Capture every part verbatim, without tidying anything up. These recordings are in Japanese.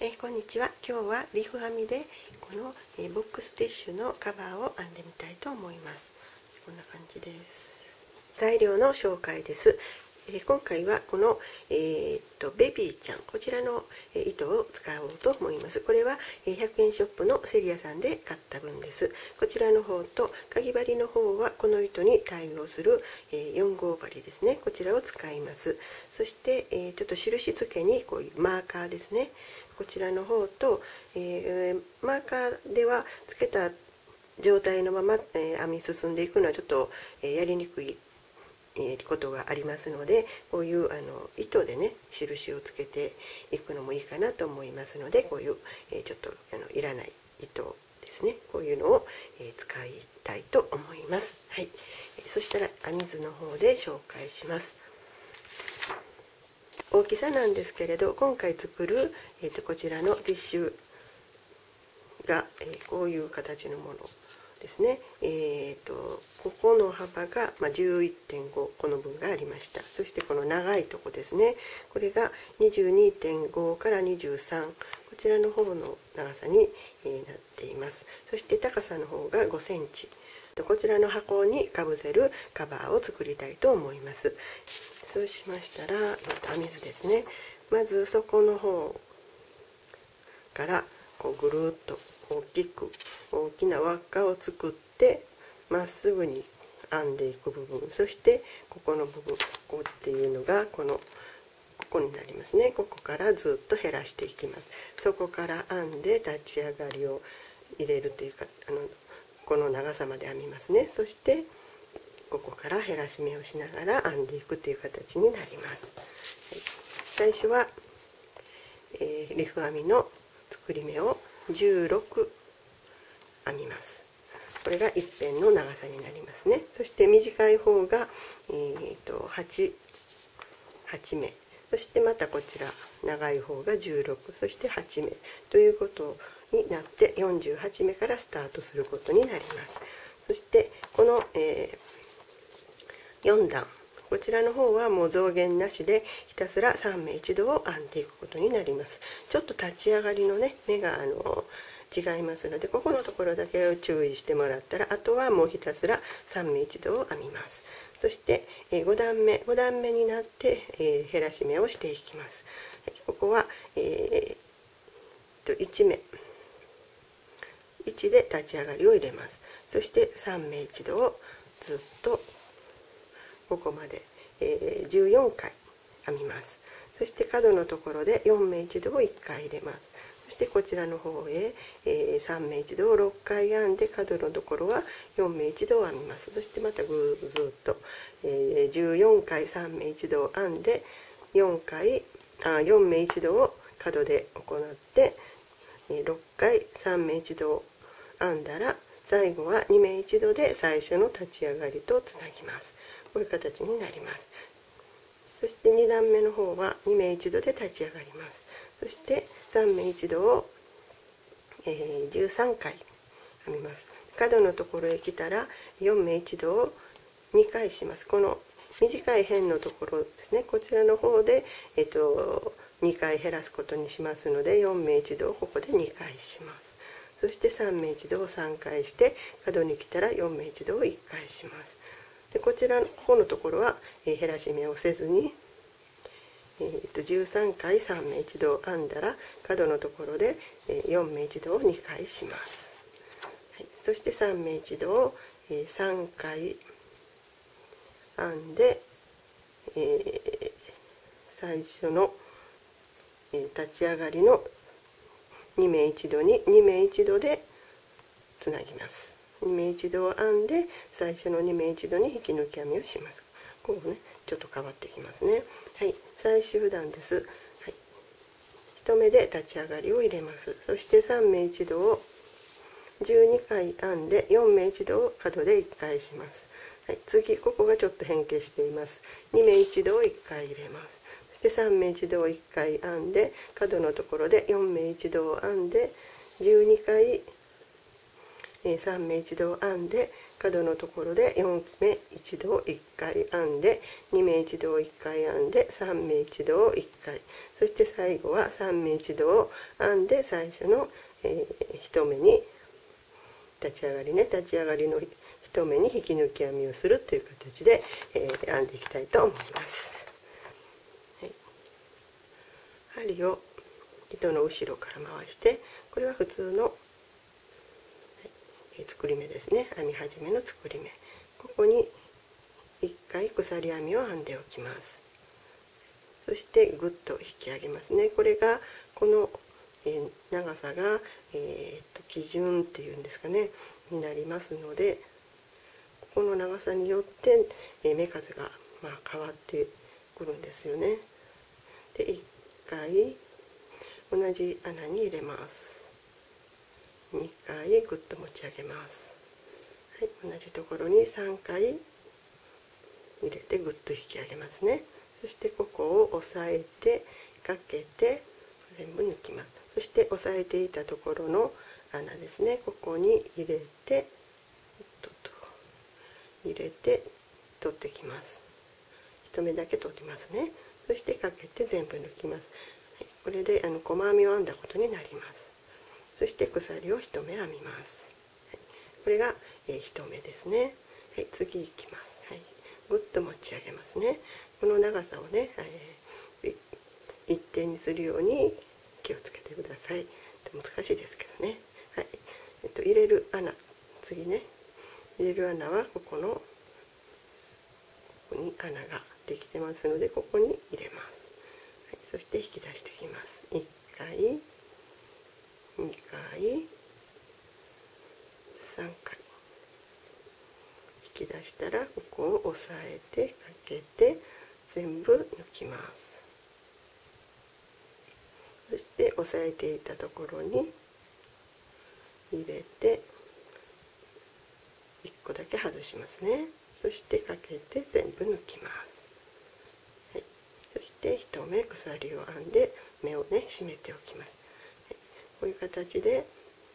えー、こんにちは。今日はリフ編みでこの、えー、ボックスティッシュのカバーを編んでみたいと思います。こんな感じです。材料の紹介です。えー、今回はこの、えー、っとベビーちゃん、こちらの、えー、糸を使おうと思います。これは、えー、ひゃくえんショップのセリアさんで買った分です。こちらの方とかぎ針の方はこの糸に対応する、えー、よん号針ですね。こちらを使います。そして、えー、ちょっと印付けにこういうマーカーですね。こちらの方と、えー、マーカーではつけた状態のまま、えー、編み進んでいくのはちょっと、えー、やりにくいことがありますので、こういうあの糸でね印をつけていくのもいいかなと思いますので、こういう、えー、ちょっとあのいらない糸ですね、こういうのを、えー、使いたいと思います。はい、えー、そしたら編み図の方で紹介します。大きさなんですけれど、今回作る、えー、とこちらのティッシュが、えー、こういう形のものですね。えーと、ここの幅が、まあ、じゅういってんご この分がありました。そしてこの長いとこですね、これが にじゅうにてんご からにじゅうさん、こちらの方の長さに、えー、なっています。そして高さの方がごセンチ。こちらの箱にかぶせるカバーを作りたいと思います。そうしましたら、編み図ですね。まず底の方からこうぐるっと大きく大きな輪っかを作ってまっすぐに編んでいく部分、そしてここの部分、ここっていうのがこのここになりますね。ここからずっと減らしていきます。そこから編んで立ち上がりを入れるというか、あのこの長さまで編みますね。そしてここから減らし目をしながら編んでいくという形になります。はい、最初は、えー、リフ編みの作り目をじゅうろく編みます。これが一辺の長さになりますね。そして短い方が、えー、と 8, 8目、そしてまたこちら長い方がじゅうろく、そしてはち目ということになってよんじゅうはち目からスタートすることになります。そしてこの、えー、よん段、こちらの方はもう増減なしでひたすらさん目一度を編んでいくことになります。ちょっと立ち上がりのね目があの違いますので、ここのところだけを注意してもらったら、あとはもうひたすらさん目一度を編みます。そしてご段目ご段目になって減らし目をしていきます。ここは、えー、といち目いちで立ち上がりを入れます。そしてさん目一度をずっとここまで、えー、じゅうよんかい編みます。そして角のところでよん目一度をいっかい入れます。そしてこちらの方へ、えー、さん目一度をろっかい編んで、角のところはよん目一度を編みます。そしてまたぐーずっと、えー、じゅうよんかいさん目一度を編んでよんかいあよん目一度を角で行って、えー、ろっかいさん目一度を編んだら、最後はに目一度で最初の立ち上がりとつなぎます。こういう形になります。そしてに段目の方はに目一度で立ち上がります。そしてさん目一度を、えー、じゅうさんかい編みます。角のところへ来たらよん目一度をにかいします。この短い辺のところですね、こちらの方で、えっと、にかい減らすことにしますので、よん目一度をここでにかいします。そしてさん目一度をさんかいして、角に来たらよん目一度をいっかいします。でこちらのここのところは、えー、減らし目をせずに、えー、とじゅうさんかいさん目一度を編んだら、角のところで、えー、よん目一度をにかいします。はい、そしてさん目一度を、えー、さんかい編んで、えー、最初の、えー、立ち上がりのに目一度にに目一度でつなぎます。に目一度を編んで最初のに目一度に引き抜き編みをします。こうねちょっと変わってきますね。はい、最終段です。はい、いち目で立ち上がりを入れます。そしてさん目一度をじゅうにかい編んでよん目一度を角でいっかいします。はい、次ここがちょっと変形しています。に目一度をいっかい入れます。そしてさん目一度をいっかい編んで、角のところでよん目一度を編んでじゅうにかいさん目一度を編んで、 角のところでよん目一度をいっかい編んで、に目一度をいっかい編んで、さん目一度をいっかい、そして最後はさん目一度を編んで、最初の、えー、いち目に立ち上がりね立ち上がりのいち目に引き抜き編みをするという形で、えー、編んでいきたいと思います。はい、針を糸の後ろから回して、これは普通の、はい、作り目ですね。編み始めの作り目、ここにいっかい鎖編みを編んでおきます。そしてぐっと引き上げますね。これがこの、えー、長さが、えー、と基準っていうんですかねになりますので、ここの長さによって、えー、目数が、まあ、変わってくるんですよね。でいっかい同じ穴に入れます。にかいぐっと持ち上げます。はい、同じところにさんかい入れてぐっと引き上げますね。そしてここを押さえてかけて全部抜きます。そして押さえていたところの穴ですね、ここに入れて入れて取ってきます。一目だけ取りますね。そしてかけて全部抜きます。はい、これであの細編みを編んだことになります。そして鎖を一目編みます。はい、これが、えー、一目ですね。はい、次いきます。はい、ぐっと持ち上げますね。この長さをね、えー、一定にするように気をつけてください。難しいですけどね。はい、えっと入れる穴、次ね、入れる穴はここのここに穴ができてますので、ここに入れます。はい、そして引き出してきます。いっかい、にかい、さんかい。引き出したらここを押さえてかけて全部抜きます。そして押さえていたところに入れていっこだけ外しますね。そしてかけて全部抜きます。はい、そして一目鎖を編んで目をね締めておきます。はい、こういう形で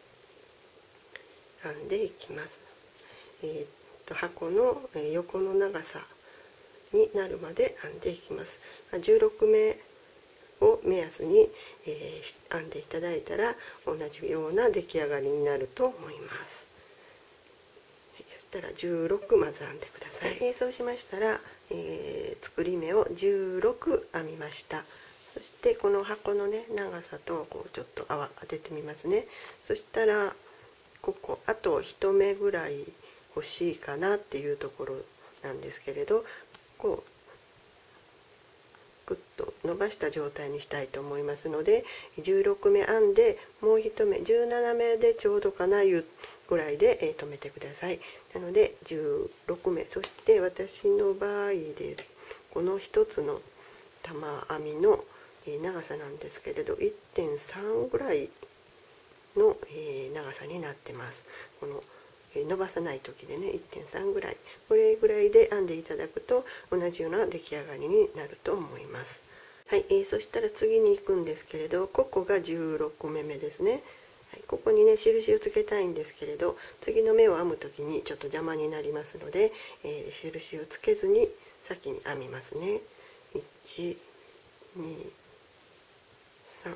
編んでいきます。えー、っと箱の横の長さになるまで編んでいきます。じゅうろくめを目安に、えー、編んでいただいたら同じような出来上がりになると思います。はい、そしたらじゅうろくまず編んでください。えー、そうしましたら、えー、作り目をじゅうろく編みました。そしてこの箱のね長さとこうちょっと泡当ててみますね。そしたらここあと一目ぐらい欲しいかなっていうところなんですけれど、こうぐっと伸ばした状態にしたいと思いますので、じゅうろくめ編んでもう一目じゅうななめでちょうどかないうぐらいで、えー、止めてください。なのでじゅうろくめ、そして私の場合でこの一つの玉編みの長さなんですけれど いってんさん ぐらいの、えー、長さになってます。この伸ばさない時でね いってんさん ぐらい、これぐらいで編んでいただくと同じような出来上がりになると思います。はい、えー、そしたら次に行くんですけれど、ここがじゅうろくめめですね。はい、ここにね印をつけたいんですけれど、次の目を編む時にちょっと邪魔になりますので、えー、印をつけずに先に編みますね。いち、に、さん、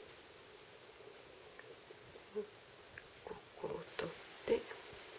ここを取って、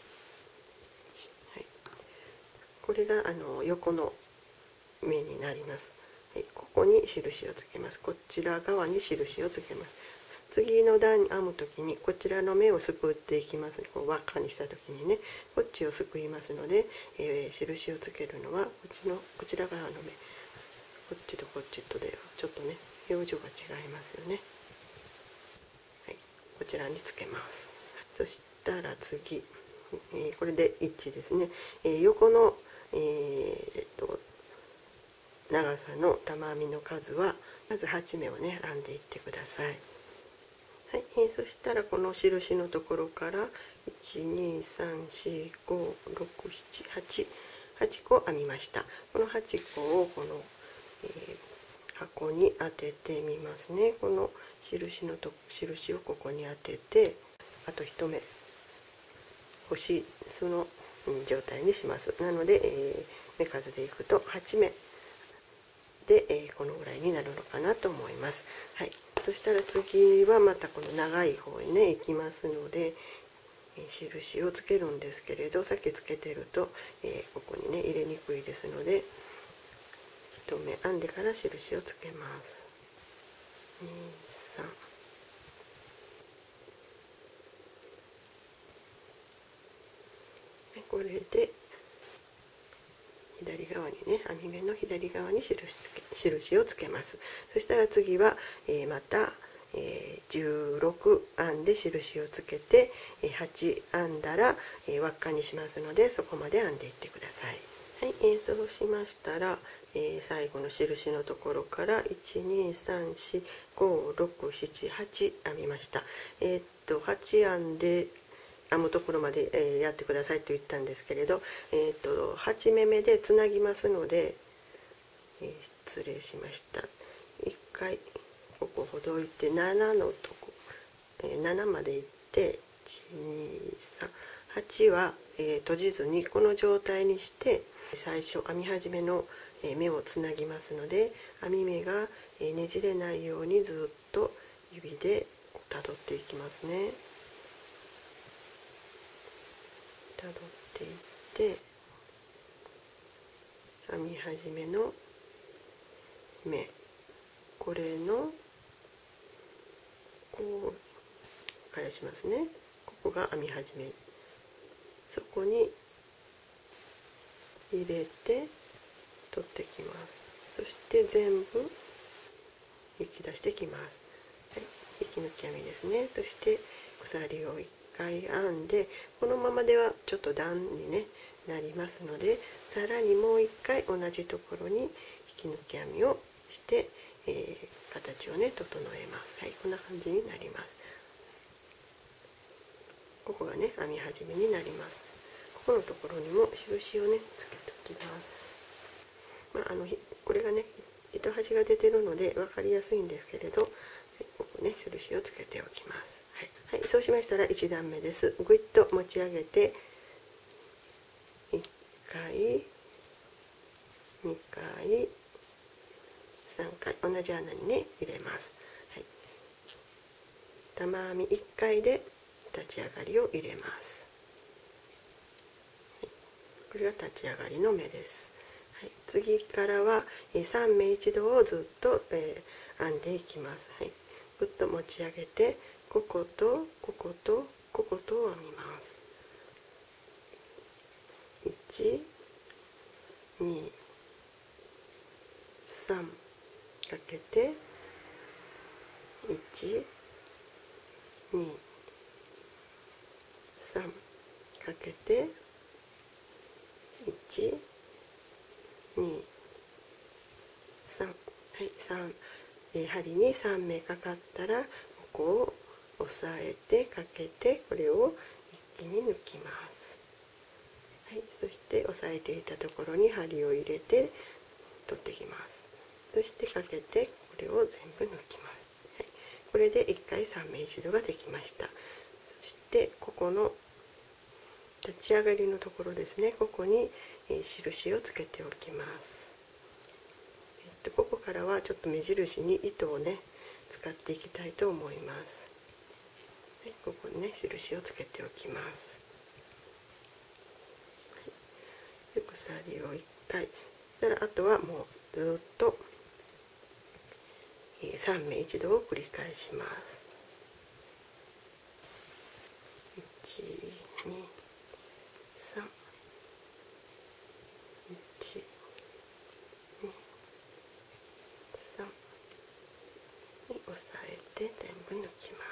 はい、これがあの横の目になります。はい、ここに印をつけます。こちら側に印をつけます。次の段編む時にこちらの目をすくっていきます。こう輪っかにした時にねこっちをすくいますので、えー、印をつけるのはこっちのこちら側の目、こっちとこっちとではちょっとね表情が違いますよね。はい、こちらにつけます。そしたら次、えー、これで一致ですね。えー、横の、えー、っと長さの玉編みの数はまずはちめをね編んでいってください。はい、えー、そしたらこの印のところからいち、に、さん、よん、ご、ろく、なな、はち、はちこ編みました。このはちこをこの、えー、箱に当ててみますね。この印のと印をここに当てて、あと一目欲しいその状態にします。なので、えー、目数でいくとはちめで、えー、このぐらいになるのかなと思います。はい、そしたら次はまたこの長い方にね行きますので、えー、印をつけるんですけれど、さっきつけてると、えー、ここにね入れにくいですので、一目編んでから印をつけます。に、さん、これで左側にね、編み目の左側に 印, 印をつけます。そしたら次は、えー、また、えー、じゅうろく編んで印をつけて、えー、はち編んだら、えー、輪っかにしますので、そこまで編んでいってください。はい、えー、そうしましたら、えー、最後の印のところからいち、に、さん、し、ご、ろく、しち、はち編みました。えー、っとはち編んで編むところまで、えー、やってくださいと言ったんですけれど、えー、とはちめめでつなぎますので、えー、失礼しました。いっかいここほどいてななのとこ、えー、ななまでいっていち、に、さん、はちは、えー、閉じずにこの状態にして最初編み始めの目をつなぎますので、編み目がねじれないようにずっと指でたどっていきますね。たどっていって編み始めの目、これのこう返しますね。ここが編み始め、そこに入れて取ってきます。そして全部引き出してきます。はい、引き抜き編みですね。そして鎖をいっかい編んで、このままではちょっと段に、ね、なりますので、さらにもういっかい同じところに引き抜き編みをして、えー、形をね整えます。はい、こんな感じになります。ここがね編み始めになります。ここのところにも印をねつけておきます。まあ、あのこれがね糸端が出てるので分かりやすいんですけれど、ここね印をつけておきます。はい、はい、そうしましたらいち段目です。ぐいっと持ち上げていっかいにかいさんかい同じ穴にね入れます。はい、玉編みいっかいで立ち上がりを入れます。はい、これが立ち上がりの目です。はい、次からはさんめい一度をずっと、えー、編んでいきます。はい、ぐっと持ち上げてこことこことこことを編みます。いち、に、さんかけていち、に、さんかけていち、に、さん、はい、さん、えー、針にさんめいかかったらここを押さえてかけて、これを一気に抜きます。はい、そして押さえていたところに針を入れて取ってきます。そしてかけてこれを全部抜きます。はい、これでいっかいさんめい一度ができました。そしてここの立ち上がりのところですね、ここに、えー、印をつけておきます。えっと、ここからはちょっと目印に糸をね使っていきたいと思います。はい、ここにね印をつけておきます。はい、で鎖をいっかい、そしたらあとはもうずっと、えー、さんめい一度を繰り返します。いち、に、さん、いち、に、さんに押さえて全部抜きます。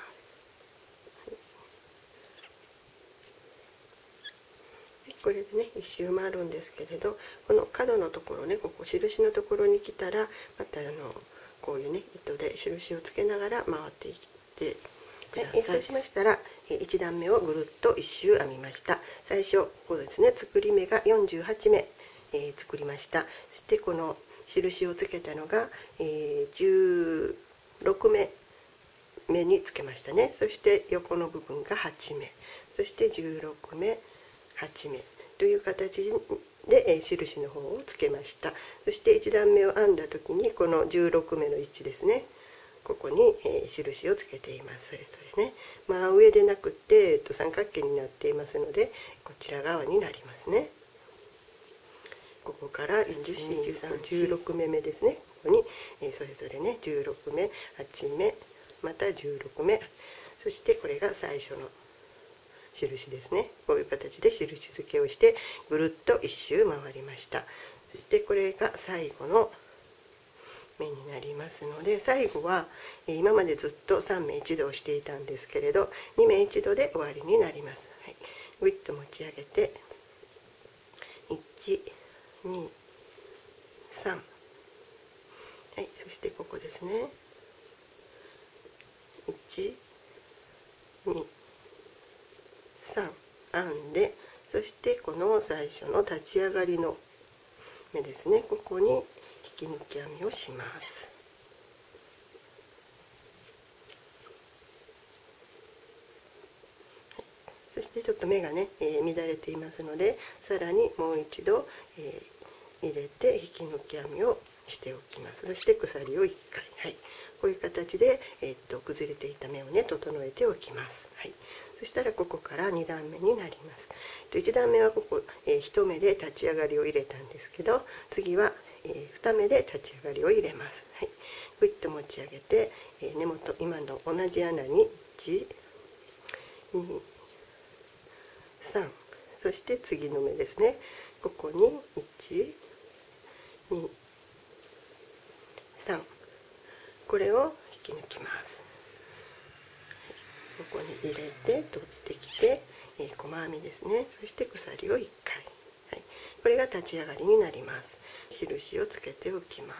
はい、これでね一周回るんですけれど、この角のところね、ここ印のところに来たらまたあのこういうね糸で印をつけながら回っていってください。はい、そうしましたらいち段目をぐるっと一周編みました。最初ここですね、作り目がよんじゅうはちめ、えー、作りました。そしてこの印をつけたのが、えー、じゅうろくめ目につけましたね。そして横の部分がはちめ、そしてじゅうろくめ、はちめという形で、えー、印の方をつけました。そしていち段目を編んだ時にこのじゅうろくめの位置ですね、ここに、えー、印をつけています。それぞれね、まあ上でなくて、えっと、三角形になっていますのでこちら側になりますね。ここからいち、に、さん、じゅうろくめめですね。ここに、えー、それぞれねじゅうろくめ、はちめ、またじゅうろくめ、そしてこれが最初の印ですね。こういう形で印付けをしてぐるっと一周回りました。そしてこれが最後の目になりますので、最後は今までずっとさんめい一度をしていたんですけれどにめい一度で終わりになります。はい、ぐいっと持ち上げていち、に、さん、はい、そしてここですね、いち、に、さん編んで、そしてこの最初の立ち上がりの目ですね、ここに引き抜き編みをします。そしてちょっと目がね、えー、乱れていますので、さらにもう一度、えー、入れて引き抜き編みをしておきます。そして鎖をいっかい、はい、こういう形で、えー、っと崩れていた目をね整えておきます。はい、そしたらここからに段目になります。いち段目はここ、えー、いち目で立ち上がりを入れたんですけど、次は、えー、に目で立ち上がりを入れます。はい、ぐいっと持ち上げて、えー、根元今の同じ穴にいち、に、さん、そして次の目ですね、ここにいち、に、さん、これを引き抜きます。ここに入れて取ってきて、えー、細編みですね、そして鎖をいっかい、はい、これが立ち上がりになります。印をつけておきます。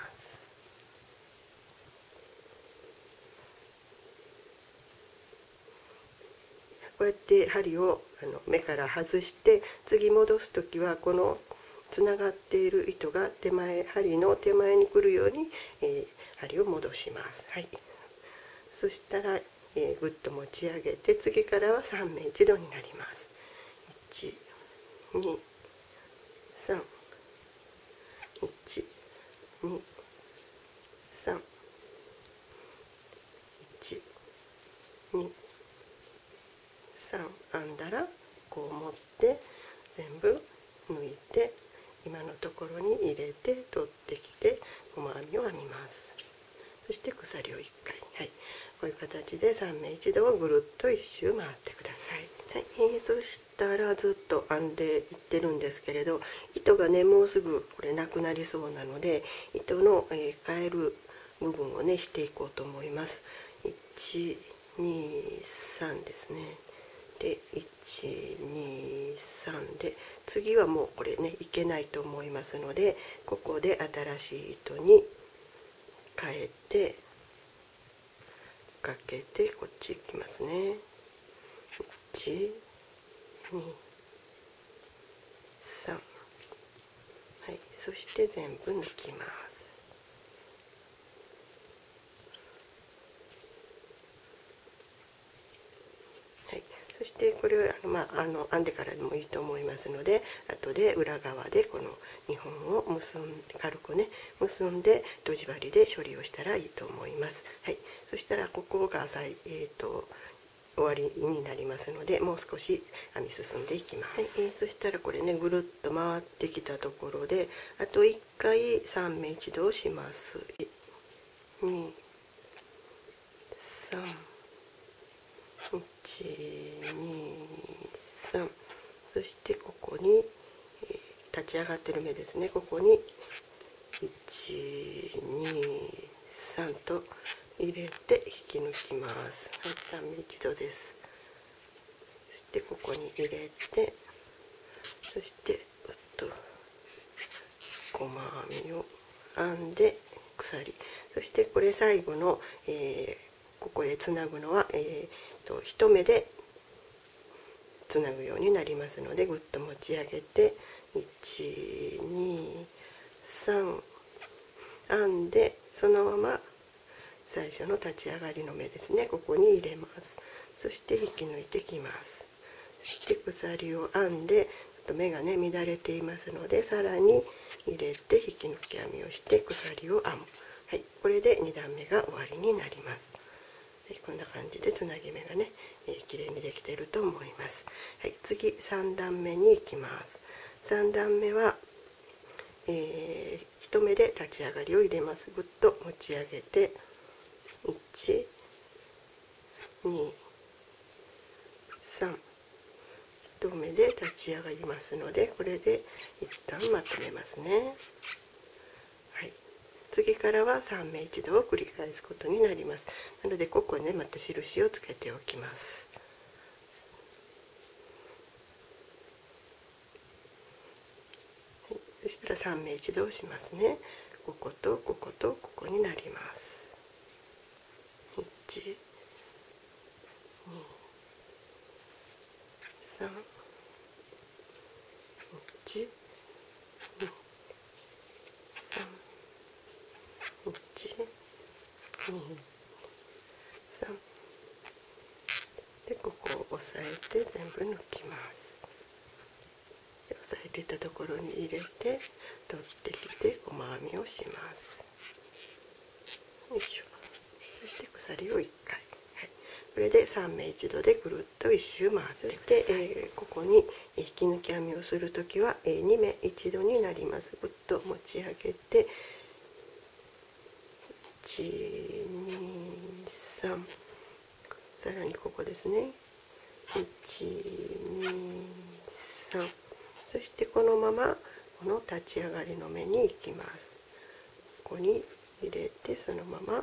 こうやって針をあの目から外して次戻す時はこのつながっている糸が手前、針の手前に来るように、えー、針を戻します。はい、そしたら、えー、ぐっと持ち上げて次からはさんめい一度になります。いち、に、さん、いち、に、さん、いち、に、さん編んだらこう持って全部抜いて今のところに入れて取ってきて細編みを編みます。そして鎖をいっかい、はい、こういう形でさんめい一度をぐるっと一周回ってください。はい、えー、そしたらずっと編んでいってるんですけれど、糸がねもうすぐこれなくなりそうなので糸の、えー、変える部分をねしていこうと思います。いち、に、さんですね。でいち、に、さんで次はもうこれねいけないと思いますので、ここで新しい糸に変えてかけてこっち行きますね。いち、に、さん、はい、そして全部抜きます。はい、そしてこれはまああの編んでからでもいいと思いますので、後で裏側でこのにほんを結んで軽くね結んでとじ針で処理をしたらいいと思います。はい、そしたらここが最、えー、と終わりになりますので、もう少し編み進んでいきます。はい、えー、そしたらこれねぐるっと回ってきたところであといっかいさんめい一度をします。に、さん、いち、に、さん、そしてここに、えー、立ち上がってる目ですね、ここにいち、に、さんと入れて引き抜きます。はい、さんめい一度です。そしてここに入れて、そしてうっと細編みを編んで鎖、そしてこれ最後の、えー、ここへつなぐのは、えー、と一目でつなぐようになりますので、ぐっと持ち上げていち、に、さん編んでそのまま最初の立ち上がりの目ですね、ここに入れます。そして引き抜いてきます。そして鎖を編んでと目がね乱れていますので、さらに入れて引き抜き編みをして鎖を編む。はい、これでに段目が終わりになります。はい、こんな感じでつなぎ目がね、えー、綺麗にできていると思います。はい、次さん段目に行きます。さん段目は、えー、一目で立ち上がりを入れます。ぐっと持ち上げていち、に、さん、一目で立ち上がりますので、これで一旦まとめますね。はい、次からはさん目一度を繰り返すことになります。なのでここねまた印をつけておきます。はい、そしたらさん目一度をしますね。こことこことここになります。いち、に、さん、いち、に、さん、いち、に、さんで、ここを押さえて全部抜きます。で押さえていたところに入れて取ってきて細編みをします。よいしょ。そして鎖をいっかい、はい、これでさん目一度でぐるっと一周回ってください。えー、ここに引き抜き編みをするときは、えー、に目一度になります。ぐっと持ち上げていち、に、さん、さらにここですね、いち、に、さん、そしてこのままこの立ち上がりの目に行きます。ここに入れてそのまま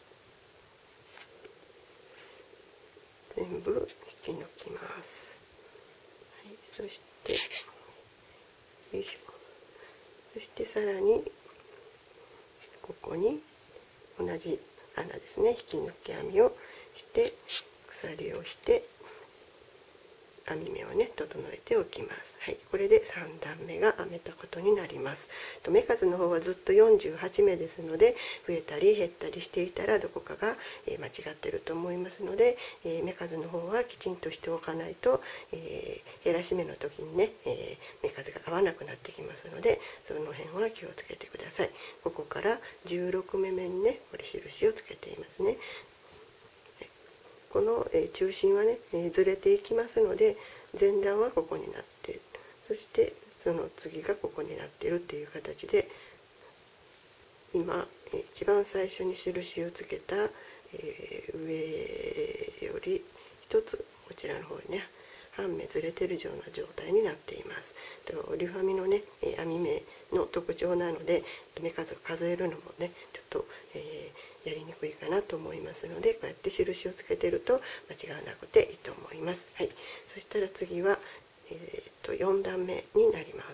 全部引き抜きます。はい、そしてよいしょ。そしてさらにここに同じ穴ですね、引き抜き編みをして鎖をして編み目をね整えておきます。はい、これでさん段目が編めたことになります。目数の方はずっとよんじゅうはち目ですので、増えたり減ったりしていたらどこかが間違っていると思いますので、目数の方はきちんとしておかないと、えー、減らし目の時にね、えー、目数が合わなくなってきますので、その辺は気をつけてください。ここからじゅうろく目目にねこれ印をつけていますね。この、えー、中心はね、えー、ずれていきますので、前段はここになって、そしてその次がここになっているっていう形で、今、えー、一番最初に印をつけた、えー、上より一つこちらの方にね半目ずれてるような状態になっています。とリュファミのね編み目の特徴なので、目数を数えるのもねちょっと、えー、やりにくいかなと思いますので、こうやって印をつけてると間違わなくていいと思います。はい、そしたら次は、えー、とよん段目になります。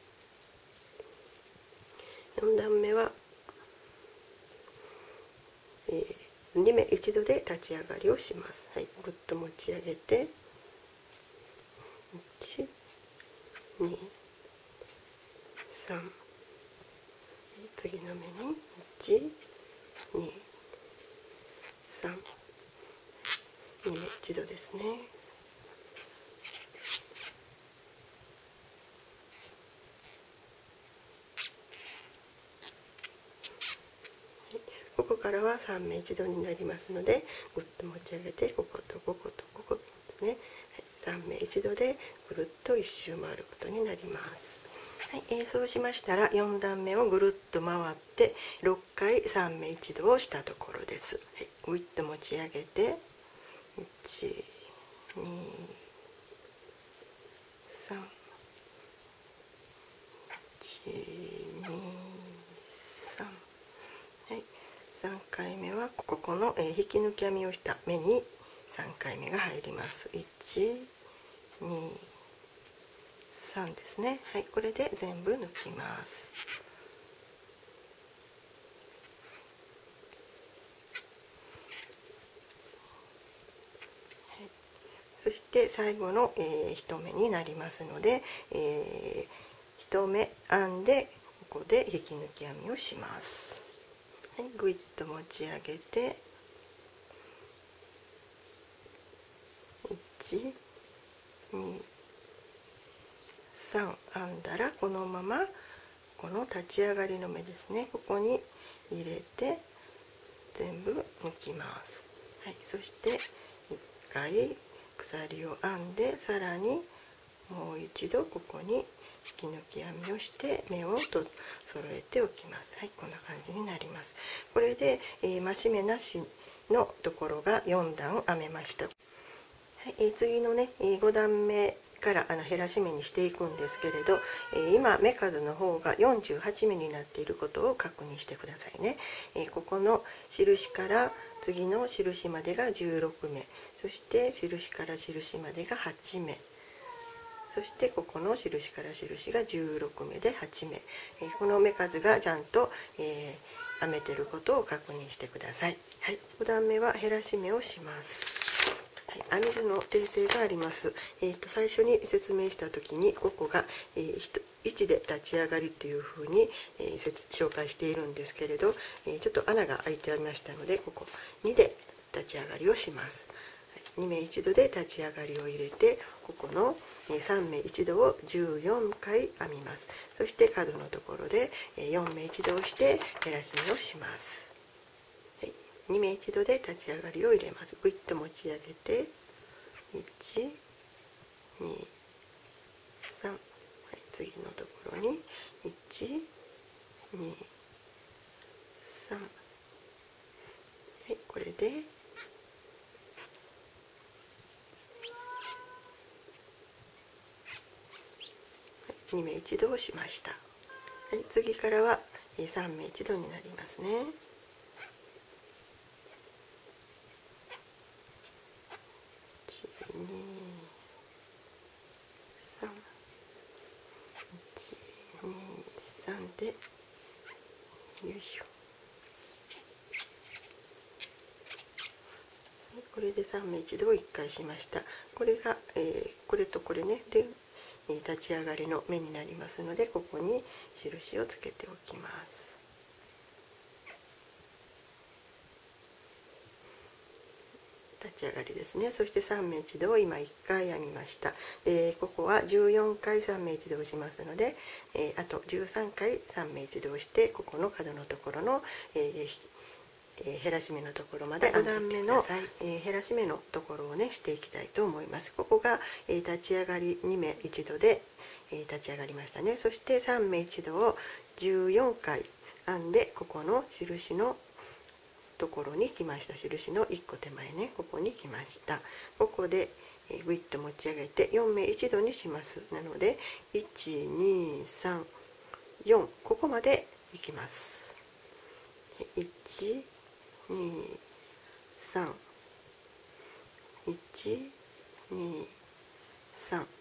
よん段目は、えー、に目一度で立ち上がりをします。はい、ぐっと持ち上げていち、に、さん、次の目にいち、に、さん、に目一度ですね。ここからはさん目一度になりますので、ぐっと持ち上げてこことこことここですね、はい、さん目一度でぐるっと一周回ることになります。はい、えー、そうしましたらよん段目をぐるっと回ってろっかいさん目一度をしたところです。はい、ぐいっと持ち上げていち、に、さん、いち、に、さん、はい、さんかいめはここの、えー、引き抜き編みをした目にさんかいめが入ります。いち、に、さんですね。はい、これで全部抜きます。はい、そして最後の、えー、一目になりますので、えー、一目編んでここで引き抜き編みをします。はい、ぐいっと持ち上げていち、に、 さん編んだら、このままこの立ち上がりの目ですね、ここに入れて全部抜きます。はい、そしていっかい鎖を編んで、さらにもう一度ここに引き抜き編みをして目をと揃えておきます。はい、こんな感じになります。これで、えー、増し目なしのところがよんだん編めました。はい、えー、次のねごだんめからあの減らし目にしていくんですけれど、えー、今目数の方がよんじゅうはち目になっていることを確認してくださいね。えー、ここの印から次の印までがじゅうろくめ、そして印から印までがはちめ、そしてここの印から印がじゅうろくめではちめ、えー、この目数がちゃんと、えー、編めてることを確認してください。はい、ごだんめは減らし目をします。はい、編み図の訂正があります。えー、と最初に説明した時にここが、えー、いちで立ち上がりっていうふうに、えー、紹介しているんですけれど、えー、ちょっと穴が開いてありましたので、ここにで立ち上がりをします。にめ一度で立ち上がりを入れて、ここのさんめ一度をじゅうよんかい編みます。そして角のところでよんめ一度をして減らし目をします。はい、にめ一度で立ち上がりを入れます。グイッと持ち上げていち、に、さん、はい、次のところにいち、に、さん、はい、これでにめ一度をしました。はい、次からはさんめ一度になりますね。いち、に、さん、いち、に、さんで、よいしょ。これでさんめ一度をいっかいしました。これが、えー、これとこれねで立ち上がりの目になりますので、ここに印をつけておきます。立ち上がりですね。そしてさんめ一度を今いっかい編みました。えー、ここはじゅうよんかいさんめ一度をしますので、えー、あとじゅうさんかいさんめ一度をして、ここの角のところの、えーえー、減らし目のところまでごだんめの、えー、減らし目のところをねしていきたいと思います。ここが、えー、立ち上がりにめ一度で、えー、立ち上がりましたね。そしてさんめ一度をじゅうよんかい編んで、ここの印のところに来ました。印のいっこ手前ね、ここに来ました。ここで、えー、グイッと持ち上げてよんめ一度にします。なのでいち、に、さん、よん、ここまでいきます。いち、に、さん、いち、に、さん、はい、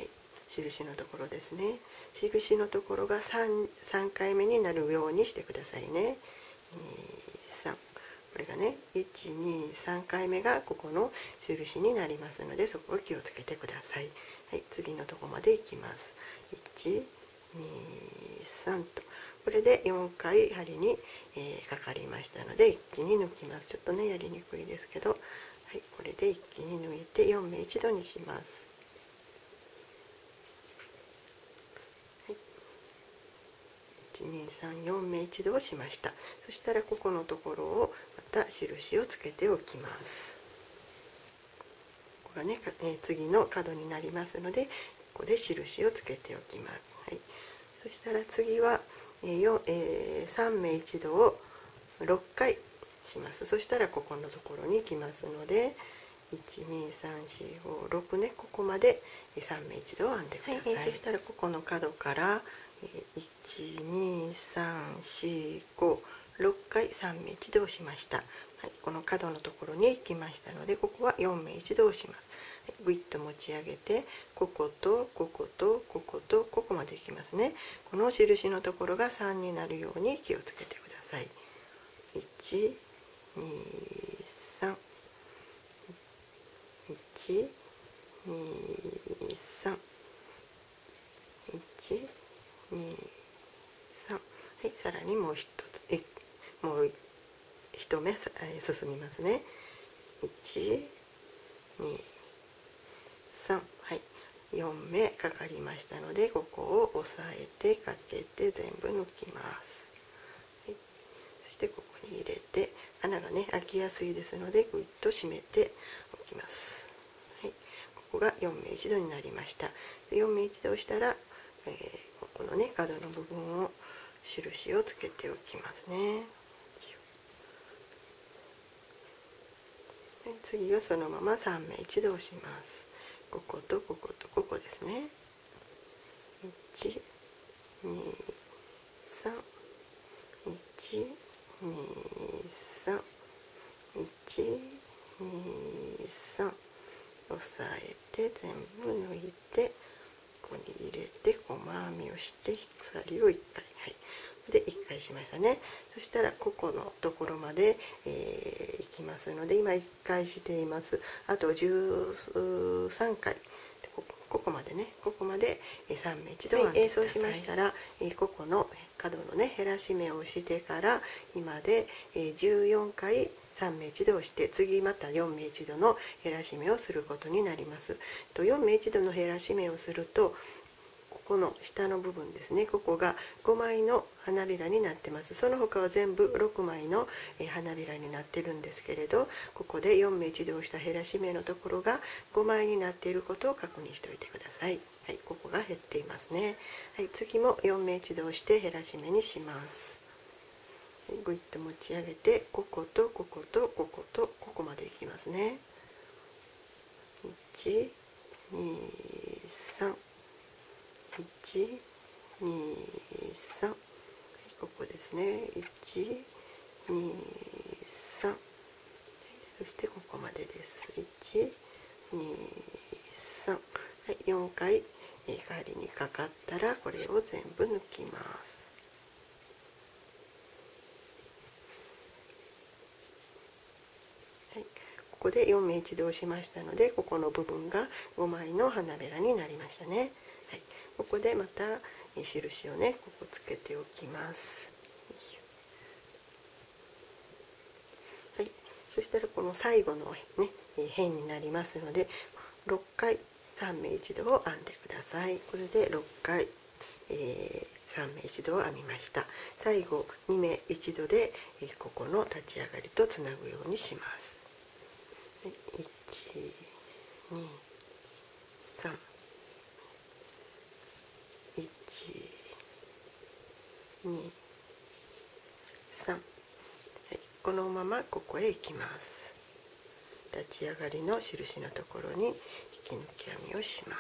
印のところですね。印のところが 3, 3回目になるようにしてくださいね。に、さん、これがねいち、に、さんかいめがここの印になりますので、そこを気をつけてください。はい、次のところまでいきます。いち、に、さんと、これでよんかい針に、えー、かかりましたので一気に抜きます。ちょっとねやりにくいですけど、はい、これで一気に抜いてよんめ一度にします。はい、いち、に、さん、よんめ一度をしました。そしたらここのところをまた印をつけておきます。ここがね、えー、次の角になりますので、ここで印をつけておきます。はい、そしたら次はよえー、さんめ一度をろっかいします。そしたらここのところに来ますので、いち、に、さん、よん、ご、ろくね、ここまでさんめ一度を編んでください。はい、そしたらここの角からいち、に、さん、よん、ご、ろっかいさんめ一度をしました。はい、この角のところに来ましたので、ここはよんめ一度をします。グイッと持ち上げて、こことこことこことここまでいきますね。この印のところがさんになるように気をつけてください。いち、に、さん、いち、に、さん、いち、に、さん、はい、さらにもう一つ、えもう一目進みますね。いち、に、さん、はい、 よん目かかりましたので、ここを押さえてかけて全部抜きます。はい、そしてここに入れて、穴がね開きやすいですのでぐいっと締めておきます。はい、ここがよん目一度になりました。でよん目一度したら、えー、ここのね角の部分を印をつけておきますね。で次はそのままさん目一度押します。こことこことここですね。いち、に、さん、いち、に、さん、いち、に、さん、押さえて全部抜いて、ここに入れて細編みをして鎖をいっかい、はい、でいっかいしましたね。そしたらここのところまで、えー、いきますので、今いっかいしています。あとじゅうさんかい、ここ、ここまでね、ここまでさん目一度編んでください。はい、そうしましたら、ここの角のね減らし目をしてから今でじゅうよんかいさん目一度をして、次またよん目一度の減らし目をすることになります。よん目一度の減らし目をすると、ここの下の部分ですね、ここがごまいの花びらになってます。その他は全部ろくまいの花びらになってるんですけれど、ここでよん目一度をした減らし目のところがごまいになっていることを確認しておいてください。はい、ここが減っていますね。はい、次もよん目一度をして減らし目にします。ぐいっと持ち上げて、こことこことこことここまでいきますね。いち、に、さん、いち、に、さん、ここですね。いち、に、さん、そしてここまでです。いち、に、さん、はい、よんかい針にかかったらこれを全部抜きます。はい、ここでよん目一度押しましたので、ここの部分がごまいの花びらになりましたね。はい、ここでまた印をねここつけておきます。はい、そしたらこの最後のね辺になりますので、ろっかいさん目一度を編んでください。これでろっかい、えー、さん目一度を編みました。最後に目一度で、えー、ここの立ち上がりとつなぐようにします。はい、いち、に、さん、いち、に、さん、はい、このままここへ行きます。立ち上がりの印のところに引き抜き編みをします。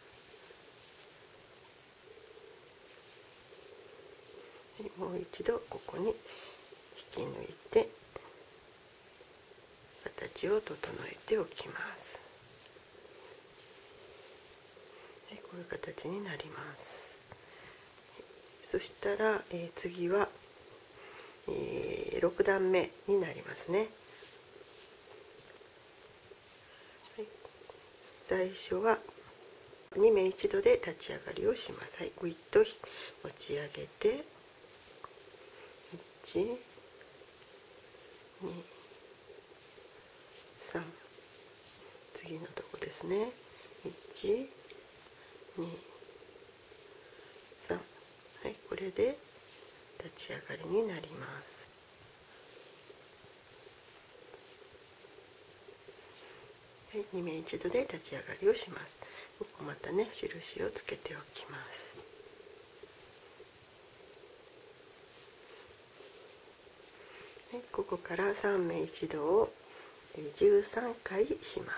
はい、もう一度ここに引き抜いて形を整えておきます。はい、こういう形になります。そしたら、えー、次は、えー、ろく段目になりますね。はい、最初はに目一度で立ち上がりをします。はい、ぐいっと持ち上げて、いち、に、さん、次のとこですね。いち、に、さん、はい、これで立ち上がりになります。はい、に目一度で立ち上がりをします。ここまたね印をつけておきます。はい、ここからさん目一度をじゅうさんかいします。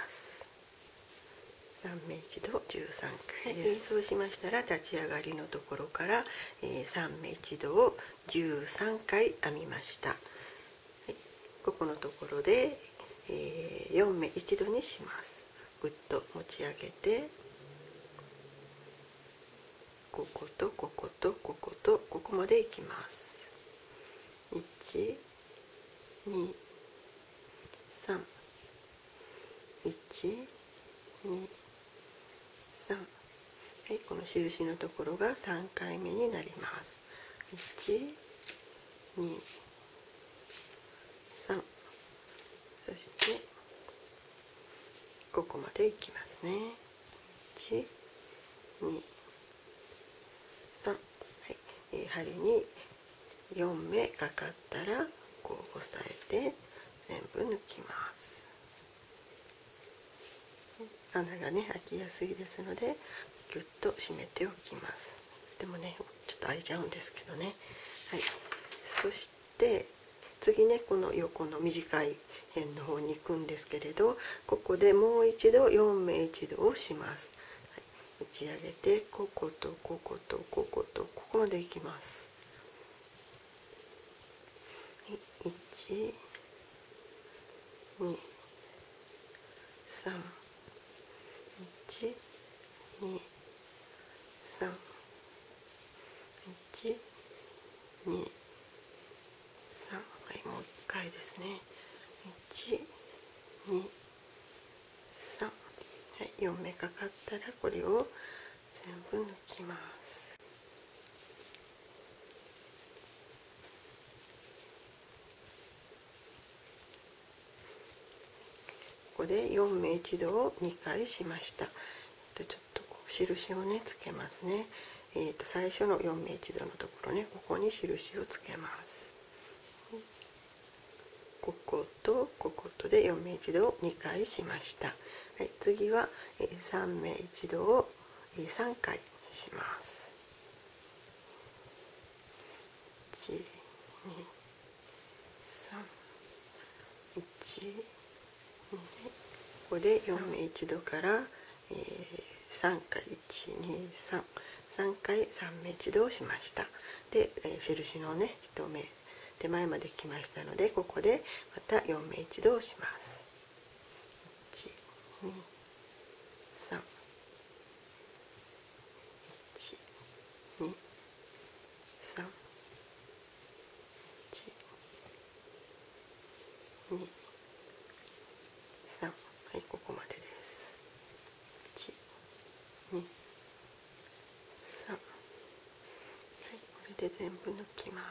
さん目一度じゅうさんかいです。そうしましたら立ち上がりのところからさん目一度をじゅうさんかい編みました。はい、ここのところでよん目一度にします。ぐっと持ち上げて、こことこことこことここまでいきます。いち、に、さん、いち、に、さん、はい、この印のところがさんかいめになります。いち、に、さん、そしてここまでいきますね。いち、に、さん、はい、えー、針によん目かかったらこう押さえて全部抜きます。穴がね開きやすいですのでギュッと締めておきます。でもねちょっと開いちゃうんですけどね。はい、そして次ねこの横の短い辺の方に行くんですけれど、ここでもう一度よん目一度をします。はい、打ち上げてこことこことこことここまで行きます。いち、に、さん、いち、に、さん、いち、に、さん、はい、もう一回ですね。いち、に、さん、はい、よん目かかったらこれを全部抜きます。ここでよん目一度をにかいしました。ちょっとこう印をねつけますね。えー、と最初のよん目一度のところね、ここに印をつけます。こことこことでよん目一度をにかいしました。はい、次はさん目一度をさんかいします。いち、に、さん、いち、に、ここでよん目一度から、えー、さんかいいち、に、さん、さんかいさん目一度をしました。で、えー、印のねいち目手前まで来ましたので、ここでまたよん目一度をします。いち、に、さん、いち、に、さん、いち、に、さん、はい、ここまでです。いち、に、さん、はい、これで全部抜きます。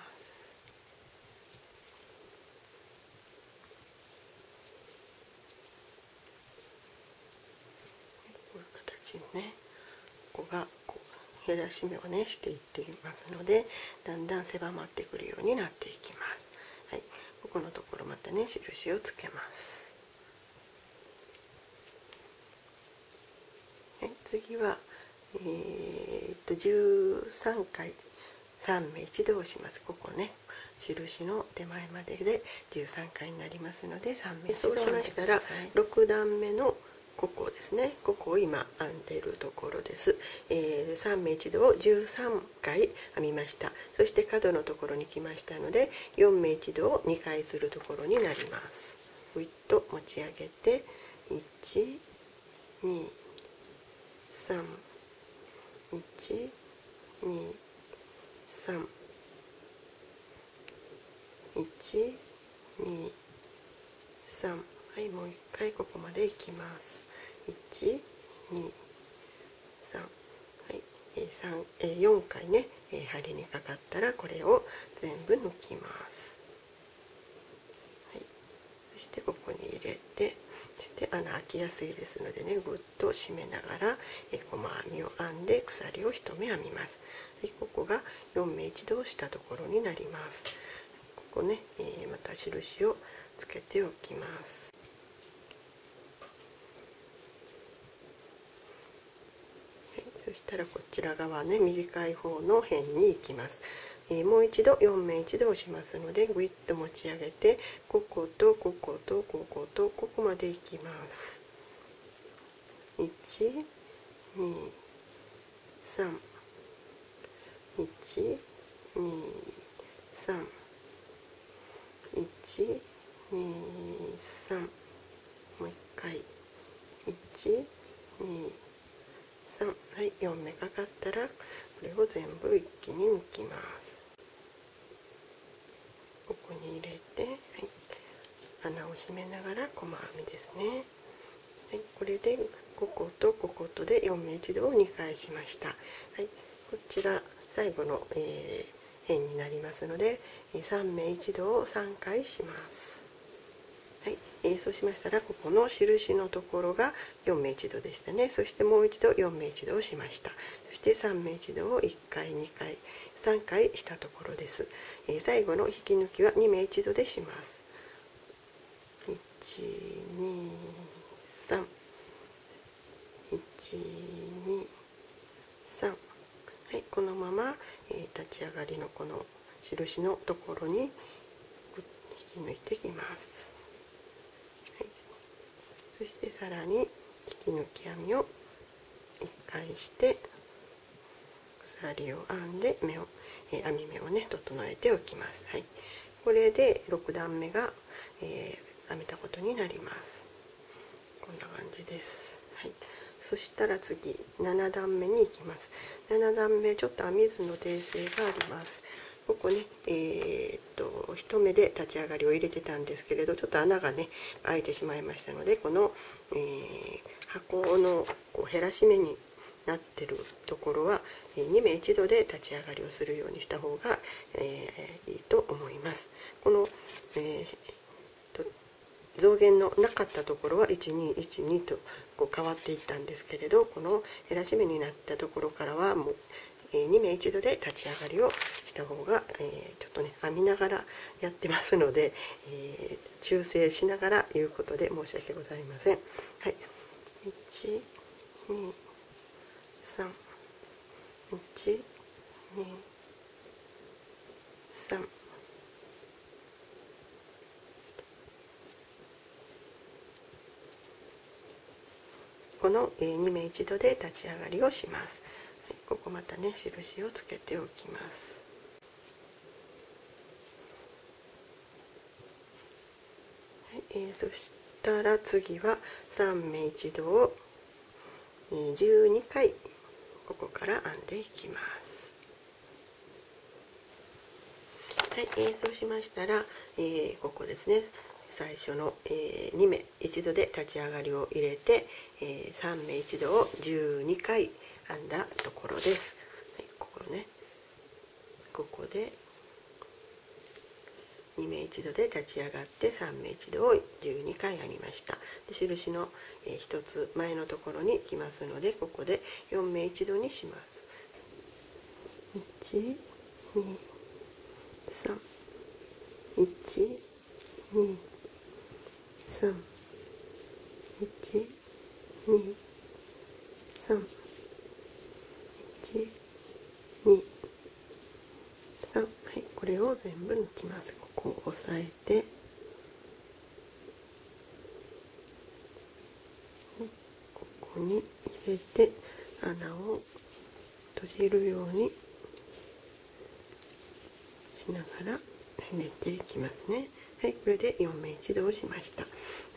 こういう形にね、ここがこう減らし目をねしていっていますので、だんだん狭まってくるようになっていきます。はい、ここのところまたね印をつけます。はい、次は、えー、っとじゅうさんかいさん目一度をします。ここね印の手前まででじゅうさんかいになりますのでさん目一度をしましたらろく段目のここですね、ここを今編んでいるところです。えー、さん目一度をじゅうさんかい編みました。そして角のところに来ましたのでよん目一度をにかいするところになります。ぐいっと持ち上げていち、に、さん、いち、に、さん、いち、に、さん、はい、もう一回ここまでいきます。いち、に、さん、はい、さん、えー、よんかいね、えー、針にかかったらこれを全部抜きます。はい、そしてここに入れて、そして穴開きやすいですのでね、ぐっと締めながら、えー、細編みを編んで鎖を一目編みます。はい、ここがよん目一度したところになります。ここね、えー、また印をつけておきます。そしたらこちら側ね短い方の辺に行きます。えー、もう一度よん目一度押しますのでぐいっと持ち上げてこことこことこことここまで行きます。いち、に、さん、いち、に、さん、いち、に、さん、もう一回いち、に、さん、はい、よん目かかったらこれを全部一気に抜きます。ここに入れて、はい、穴を閉めながら細編みですね。はい、これでこことこことでよん目一度をにかいしました。はい、こちら最後の、えー、辺になりますのでさん目一度をさんかいします。はい、 えー、そうしましたらここの印のところがよんめいいちどでしたね。そしてもう一度よんめいいちどをしました。そしてさんめいいちどをいっかいにかいさんかいしたところです。えー、最後の引き抜きはにめいいちどでします。いちにさんいちにさん、はい、このまま、えー、立ち上がりのこの印のところに引き抜いていきます。はい、そしてさらに引き抜き編みをいっかいして鎖を編んで目を、えー、編み目をね整えておきます。はい、これでろくだんめが、えー、編めたことになります。こんな感じです。はい、そしたら次ななだんめに行きます。ななだんめちょっと編み図の訂正があります。ここね、えー、っと一目で立ち上がりを入れてたんですけれど、ちょっと穴がね開いてしまいましたので、この、えー、箱のこう減らし目になってるところはにめいいちどで立ち上がりをするようにした方が、えー、いいと思います。この、えー、と増減のなかったところはいちにいちにとこう変わっていったんですけれど、この減らし目になったところからはもうにめいいちどで立ち上がりをした方が、えー、ちょっとね編みながらやってますので、えー、修正しながら言うことで申し訳ございません。はい、いちにさんいちにさんこのにめいいちどで立ち上がりをします。はい、ここまたね印をつけておきます。はい、えー、そしたら次はさんめいいちどをじゅうにかいここから編んでいきます。はい、えー、そうしましたら、えー、ここですね最初の、えー、にめいいちどで立ち上がりを入れて、えー、さんめいいちどをじゅうにかい編んだところです。はい、ここねここでにめいいちどで立ち上がってさんめいいちどをじゅうにかい編みました。で印の、えー、ひとつまえのところに来ますので、ここでよんめいいちどにします。いちにさんいちにさんいちにさんいちにさん、はい、これを全部抜きます。ここを押さえて、ここに入れて穴を閉じるようにしながら締めていきますね。はい、これでよんめいいちどをしました。はい、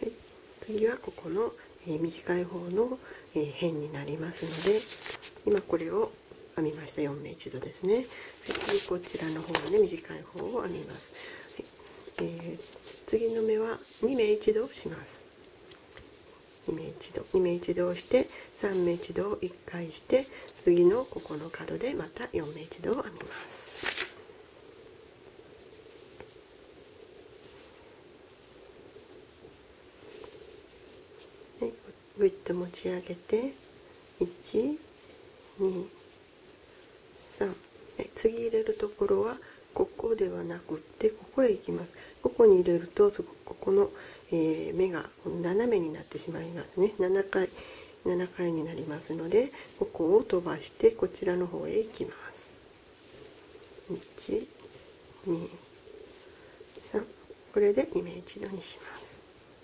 次はここの、えー、短い方の、えー、辺になりますので、今これを編みました。よんめいいちどですね。はい、次こちらの方はね短い方を編みます。はい、えー、次の目はにめいいちどをします。にめいいちどにめいいちどをしてさんめいいちどをいっかいして、次のここの角でまたよんめいいちどを編みます。はい、ぐいっと持ち上げていちにさん、はい、次入れるところはここではなくってここへ行きます。ここに入れるとここの、えー、目が斜めになってしまいますね。ななかいななかいになりますので、ここを飛ばしてこちらの方へ行きます。いちにさん、これでにめいいちどにします。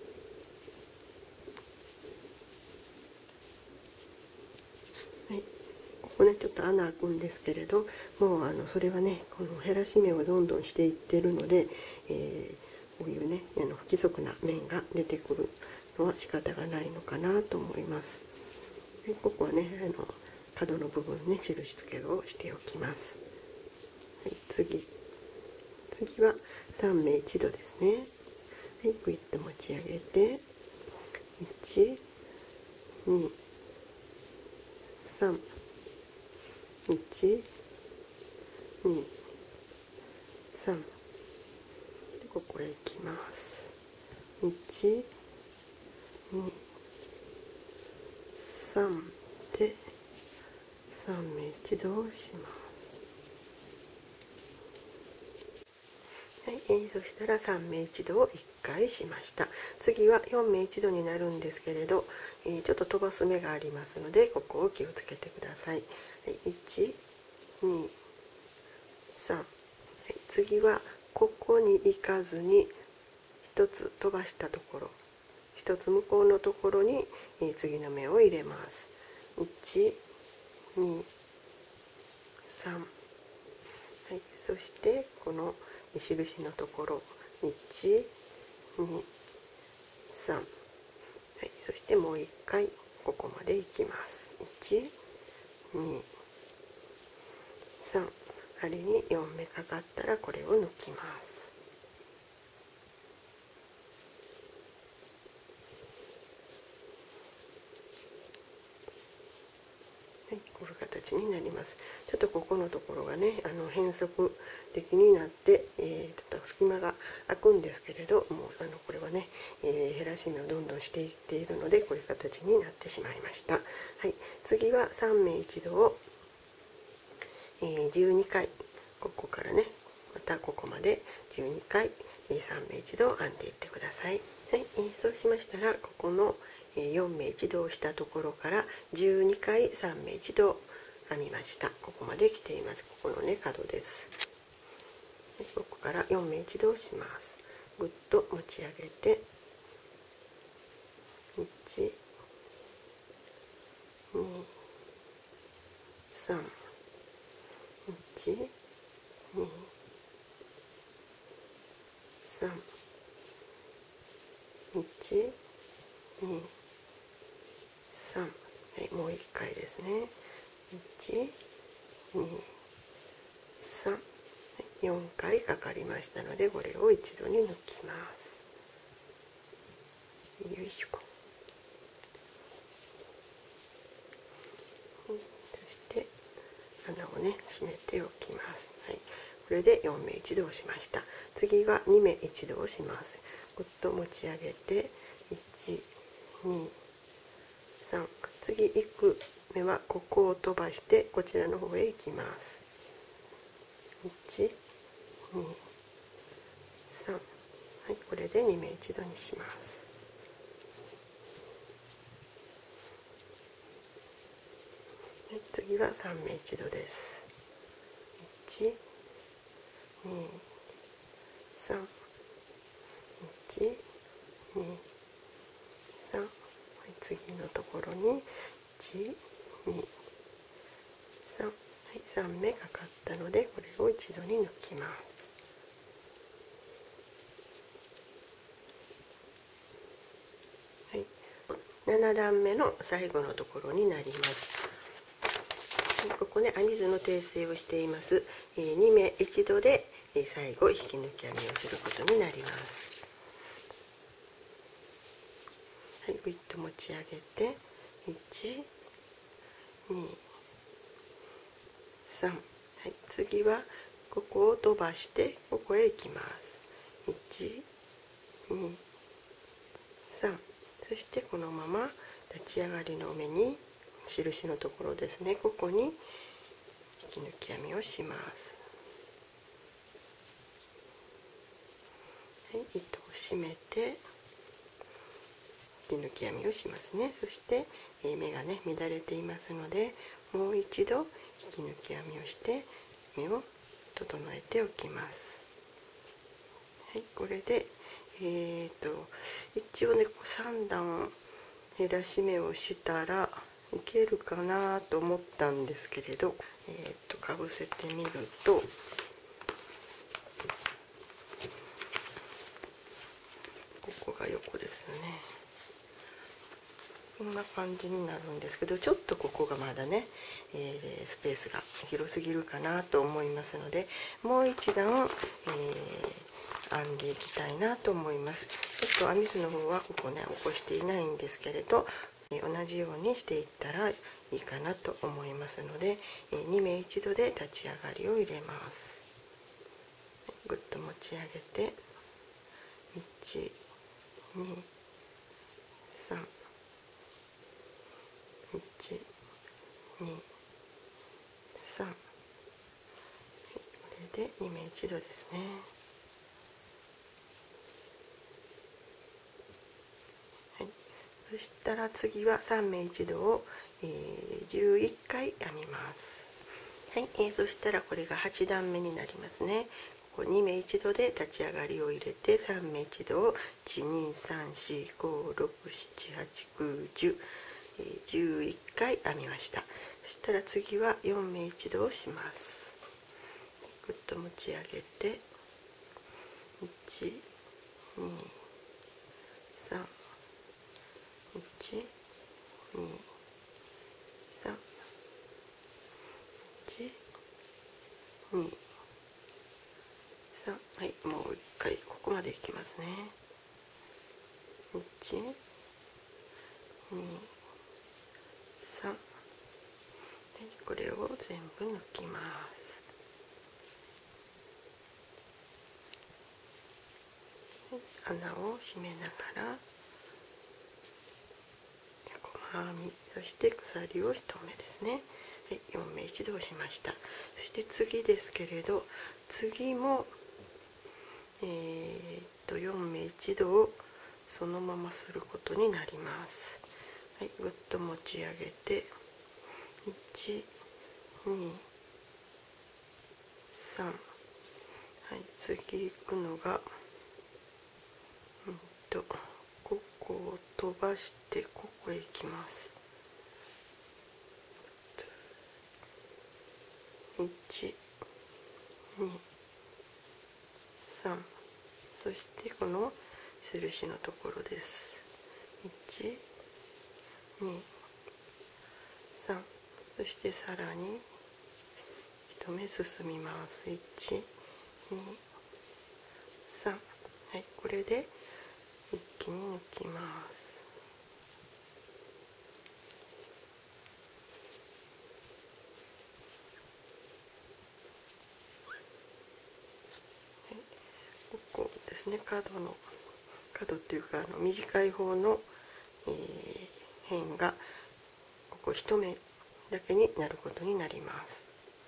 はい、ここねちょっと穴開くんですけれど、もうあのそれはねこの減らし目をどんどんしていってるので、えー、こういうねあの不規則な面が出てくるのは仕方がないのかなと思います。でここはねあの角の部分ね印付けをしておきます。はい、次次はさんめいいちどですね。はい、グイッと持ち上げていちにさんいちにさんでここへ行きます。いちにさんでさん目一度をします。はい、えー、そしたらさん目一度をいっかいしました。次はよん目一度になるんですけれど、えー、ちょっと飛ばす目がありますのでここを気をつけてください。はい、いち、に、さん、はい、次はここに行かずにひとつ飛ばしたところ、ひとつ向こうのところに、えー、次の目を入れます。いち、に、さん、はい、そしてこの印のところいち、に、さん、はい、そしてもう一回ここまで行きます。いち、に、さん、針によん目かかったらこれを抜きます。はい、こういう形になります。ちょっとここのところがね、あの変則的になって、えー、ちょっと隙間が空くんですけれど、もうあのこれはね、えー、減らし目をどんどんしていっているのでこういう形になってしまいました。はい、次はさん目一度を、えー、じゅうにかい、ここからねまたここまでじゅうにかい、えー、さん目一度を編んでいってください。はい、えー、そうしましたらここのよん目一度をしたところからじゅうにかいさん目一度編みました。ここまで来ています。ここのね角です。ここからよん目一度をします。ぐっと持ち上げていち、に、さん、いち、に、さん、いち、に、さん、はい、もういっかいですね。いち、に、さん、よんかいかかりましたのでこれを一度に抜きます。よいしょ。そして穴をね閉めておきます。はい、これでよん目一度をしました。次はに目一度をします。ぐっと持ち上げていち、に、さん、次行く目はここを飛ばしてこちらの方へ行きます。いち、に、さん、はい、これでに目一度にします。はい、次はさん目一度です。いち、に、さん、いち、に、さん、はい、次のところにいち、に、さん、はい、さん目かかったのでこれを一度に抜きます。はい、なな段目の最後のところになります。ここね編み図の訂正をしています。えー、に目一度で、えー、最後引き抜き編みをすることになります。はい、ぐいっと持ち上げていち、に、さん、はい、次はここを飛ばしてここへ行きます。いち、に、さん、そしてこのまま立ち上がりの目に印のところですね、ここに引き抜き編みをします。はい、糸を締めて引き抜き編みをしますね。そして、えー、目がね乱れていますのでもう一度引き抜き編みをして目を整えておきます。はい、これでえーと一応ねさん段減らし目をしたらいけるかなと思ったんですけれど、えーとかぶせてみるとここが横ですよね。こんな感じになるんですけど、ちょっとここがまだね、えー、スペースが広すぎるかなと思いますのでもう一段、えー、編んでいきたいなと思います。ちょっと編み図の方はここね起こしていないんですけれど、えー、同じようにしていったらいいかなと思いますので、えー、に目一度で立ち上がりを入れます。ぐっと持ち上げていち、に、 さん、いち、に、さん、はい、これでに目一度ですね。はい、そしたら次はさん目一度を、えー、じゅういっかい編みます。はい、えー、そしたらこれがはち段目になりますね。ここに目一度で立ち上がりを入れてさん目一度をいち、に、さん、し、ご、ろく、しち、はち、きゅう、じゅう、えー、じゅういっかい編みました。そしたら次はよん目一度をします。ぐっと持ち上げていち、に、さん、いち、に、さん、いち、に、さん、はい、もう一回ここまでいきますね。いち、に、さん、これを全部抜きます。穴を閉めながら細編み、そして鎖をいち目ですね。はい、よん目一度しました。そして次ですけれど、次もえー、っとよん目一度をそのまますることになります。はい、ぐっと持ち上げていち、に、さん、はい、次行くのがうんとここを飛ばしてここへ行きます。いち、に、さん、そしてこの印のところです。いち、に、さん、そしてさらに一目進みます。いち、に、さん、はい、これで一気に抜きます。はい、ここですね、角の角っていうかあの短い方の、えー、辺がここ一目だけになることになります。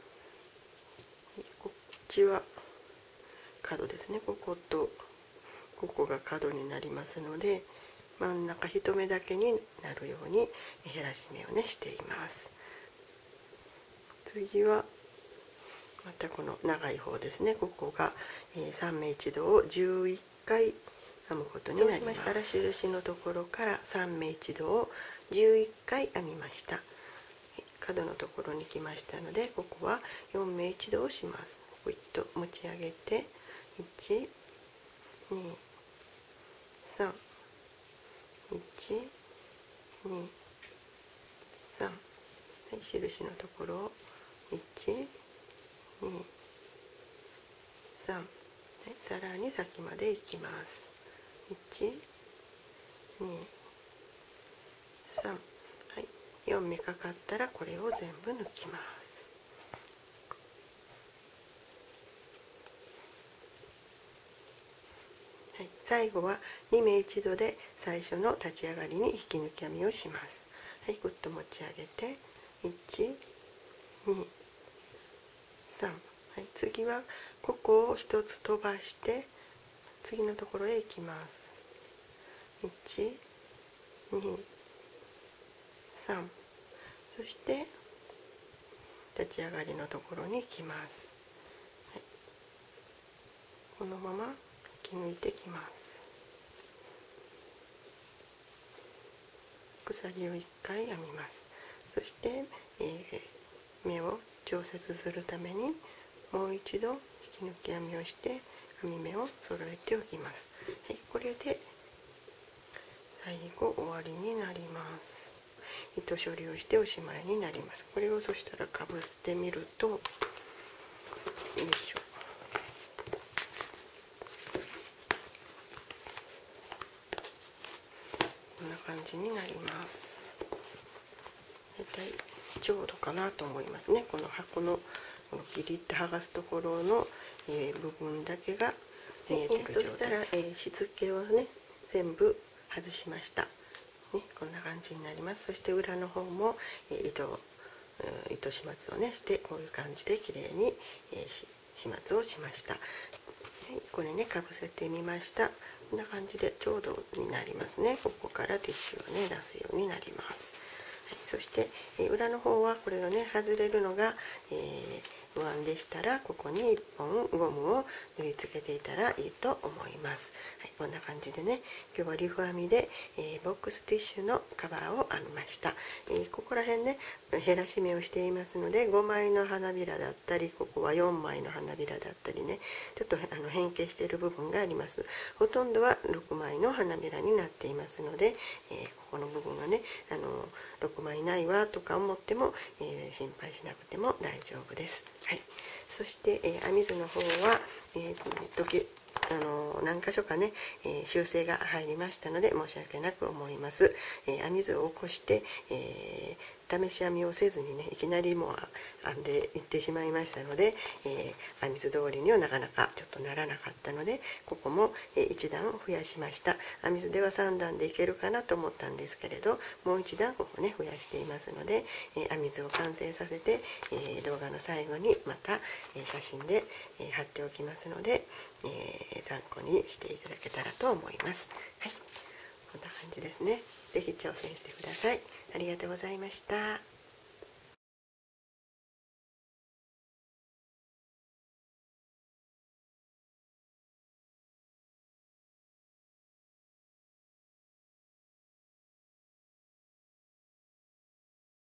こっちは角ですね。こことここが角になりますので、真ん中一目だけになるように減らし目をねしています。次はまたこの長い方ですね。ここがさん目一度をじゅういっかい編むことになりましたら、印のところからさん目一度をじゅういっかい編みました。角のところに来ましたので、ここはよん目一度をします。ポイッと持ち上げていち、に、さん、いち、に、さん、はい、印のところをいち、に、さん、はい、さらに先まで行きます。いち、に、さん、はい、よん目かかったらこれを全部抜きます。はい、最後はに目一度で最初の立ち上がりに引き抜き編みをします。はい、ぐっと持ち上げていち、に、さん、はい、次はここを一つ飛ばして次のところへ行きます。いち、に、さん、そして立ち上がりのところに行きます。はい、このまま引き抜いてきます。鎖をいっかい編みます。そして、えー、目を調節するためにもう一度引き抜き編みをして編み目を揃えておきます。はい、これで最後終わりになります。糸処理をしておしまいになります。これをそしたらかぶせてみると、よいしょ、こんな感じになります。大体ちょうどかなと思いますね。この箱のこのピリッと剥がすところの、えー、部分だけが見えてる状態。そしたら、えー、しつけをね全部外しました。 ね、こんな感じになります。そして裏の方も、えー、糸糸始末をねしてこういう感じで綺麗に、えー、始末をしました。はい、これねかぶせてみました。こんな感じでちょうどになりますね。ここからティッシュをね出すようになります。はい、そして、えー、裏の方はこれがね外れるのが、えー不安でしたらここにいっぽんゴムを縫い付けていたらいいと思います。はい、こんな感じでね今日はリフ編みで、えー、ボックスティッシュのカバーを編みました。えー、ここら辺ね減らし目をしていますのでごまいの花びらだったりここはよんまいの花びらだったりねちょっとあの変形している部分があります。ほとんどはろくまいの花びらになっていますので、えー、ここの部分がねあのろくまいないわとか思っても、えー、心配しなくても大丈夫です。はい、そして、えー、編み図の方は、えー、時あの何箇所かね、えー、修正が入りましたので申し訳なく思います。えー、編み図を起こして、えー試し編みをせずにねいきなりもう編んでいってしまいましたので、えー、編み図通りにはなかなかちょっとならなかったのでここもいち段増やしました。編み図ではさん段でいけるかなと思ったんですけれどもういち段ここね増やしていますので、えー、編み図を完成させて、えー、動画の最後にまた、えー、写真で、えー、貼っておきますので、えー、参考にしていただけたらと思います。はい、こんな感じですね。ぜひ挑戦してください。ありがとうございました。